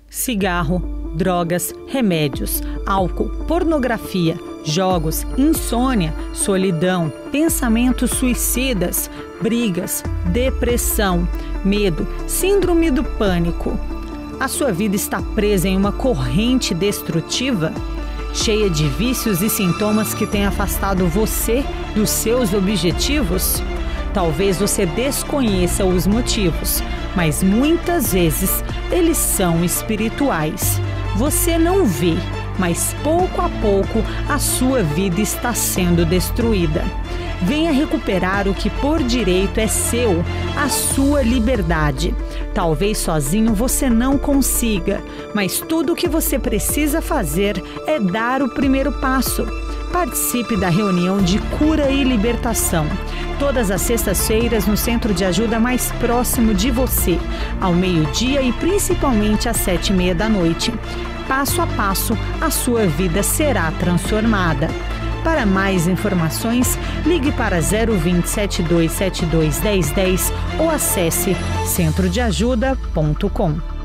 cigarro, drogas, remédios, álcool, pornografia, jogos, insônia, solidão, pensamentos suicidas, brigas, depressão, medo, síndrome do pânico. A sua vida está presa em uma corrente destrutiva, cheia de vícios e sintomas que têm afastado você dos seus objetivos? Talvez você desconheça os motivos, mas muitas vezes eles são espirituais. Você não vê, mas pouco a pouco a sua vida está sendo destruída. Venha recuperar o que por direito é seu, a sua liberdade. Talvez sozinho você não consiga, mas tudo o que você precisa fazer é dar o primeiro passo. Participe da reunião de cura e libertação, todas as sextas-feiras no centro de ajuda mais próximo de você, ao meio-dia e principalmente às 7h30 da noite. Passo a passo, a sua vida será transformada. Para mais informações, ligue para 020 7272 1010 ou acesse centrodeajuda.com.